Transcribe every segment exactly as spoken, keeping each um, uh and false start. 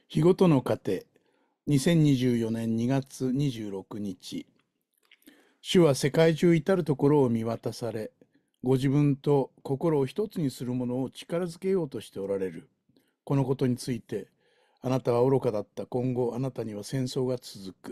日ごとの糧、にせんにじゅうよねんにがつにじゅうろくにち。主は世界中至るところを見渡され、ご自分と心を一つにするものを力づけようとしておられる。このことについて、あなたは愚かだった。今後あなたには戦争が続く。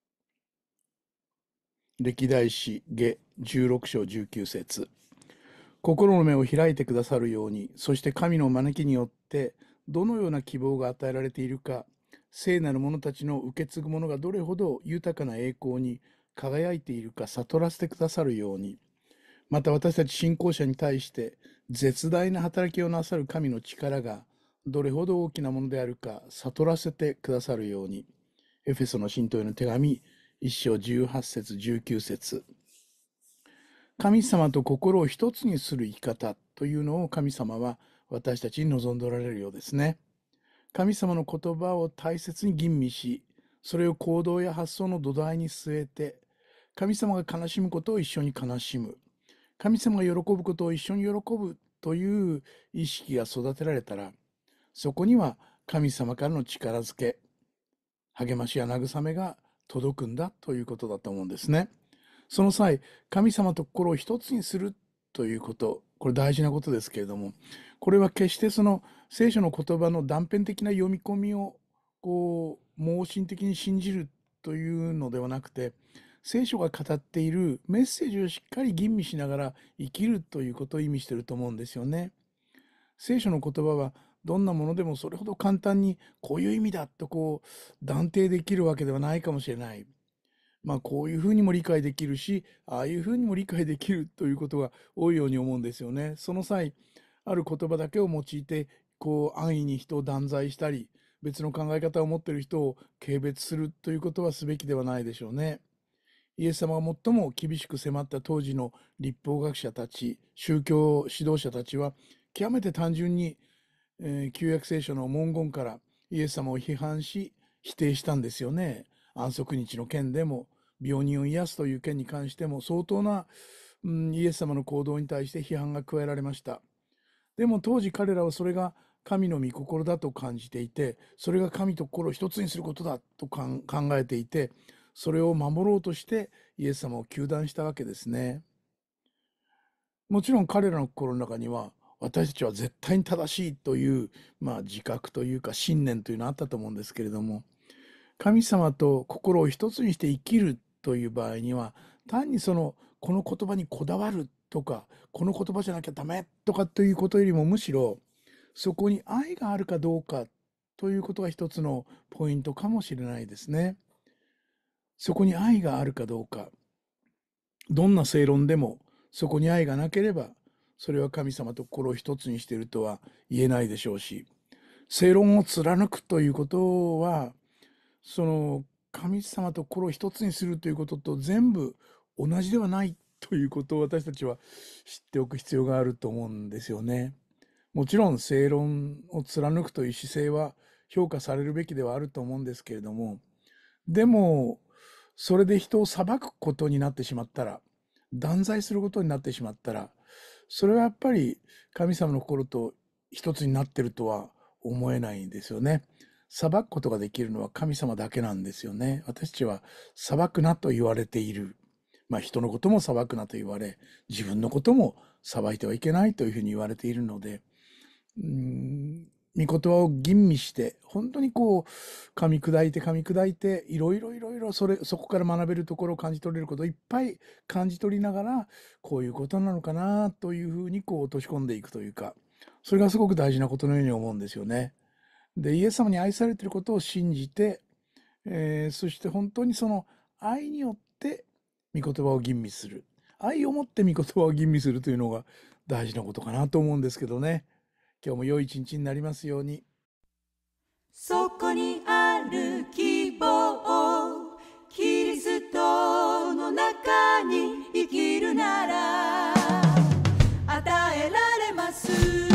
歴代史下じゅうろくしょうじゅうきゅうせつ。心の目を開いてくださるように、そして神の招きによってどのような希望が与えられているか、聖なる者たちの受け継ぐものがどれほど豊かな栄光に輝いているか悟らせてくださるように、また私たち信仰者に対して絶大な働きをなさる神の力がどれほど大きなものであるか悟らせてくださるように。エフェソの信徒への手紙いっしょうじゅうはちせつじゅうきゅうせつ。神様と心を一つにする生き方というのを神様は私たちに望んでおられるようですね。神様の言葉を大切に吟味し、それを行動や発想の土台に据えて、神様が悲しむことを一緒に悲しむ、神様が喜ぶことを一緒に喜ぶという意識が育てられたら、そこには神様からの力づけ、励ましや慰めが届くんだということだと思うんですね。その際、神様と心を一つにするということ、これ大事なことですけれども、これは決してその聖書の言葉の断片的な読み込みをこう盲信的に信じるというのではなくて、聖書が語っているメッセージをしっかり吟味しながら生きるということを意味していると思うんですよね。聖書の言葉はどんなものでもそれほど簡単にこういう意味だとこう断定できるわけではないかもしれない。まあこういうふうにも理解できるし、ああいうふうにも理解できるということが多いように思うんですよね。その際、ある言葉だけを用いて、こう安易に人を断罪したり、別の考え方を持っている人を軽蔑するということはすべきではないでしょうね。イエス様が最も厳しく迫った当時の律法学者たち、宗教指導者たちは、極めて単純に、えー旧約聖書の文言からイエス様を批判し、否定したんですよね。安息日の件でも、病人を癒すという件に関しても、相当な、うん、イエス様の行動に対して批判が加えられました。でも当時彼らはそれが神の御心だと感じていて、それが神と心を一つにすることだと考えていて、それを守ろうとしてイエス様を糾弾したわけですね。もちろん彼らの心の中には、私たちは絶対に正しいという、まあ、自覚というか信念というのはあったと思うんですけれども、神様と心を一つにして生きるという場合には、単にそのこの言葉にこだわるとか、この言葉じゃなきゃダメとかということよりも、むしろそこに愛があるかどうかということが一つのポイントかもしれないですね。そこに愛があるかどうか、どんな正論でもそこに愛がなければ、それは神様と心を一つにしているとは言えないでしょうし、正論を貫くということは、その神様と心を一つにするということと全部同じではないということを私たちは知っておく必要があると思うんですよね。もちろん正論を貫くという姿勢は評価されるべきではあると思うんですけれども、でもそれで人を裁くことになってしまったら、断罪することになってしまったら、それはやっぱり神様の心と一つになっているとは思えないんですよね。裁くことができるのは神様だけなんですよね。私たちは裁くなと言われている。まあ人のことも裁くなと言われ、自分のことも裁いてはいけないというふうに言われているので、うーん、御言葉を吟味して、本当にこう、噛み砕いて噛み砕いて、いろいろいろいろそれ、そこから学べるところを感じ取れることをいっぱい感じ取りながら、こういうことなのかなというふうにこう落とし込んでいくというか、それがすごく大事なことのように思うんですよね。で、イエス様に愛されていることを信じて、えーそして本当にその愛によって御言葉を吟味する。愛を持って御言葉を吟味するというのが大事なことかなと思うんですけどね。今日も良い一日になりますように。 そこにある希望、キリストの中に生きるなら与えられます。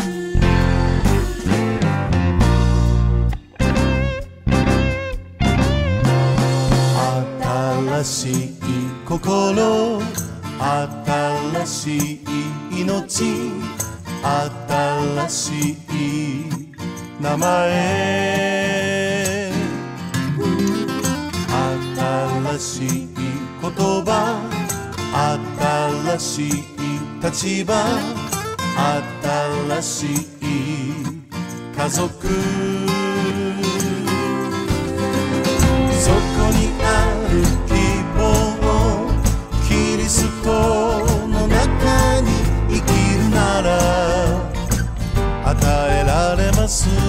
新しい心、新しい命、新しい名前しい立場、新しい家族、そこにある希望、キリストの中に生きるなら与えられます。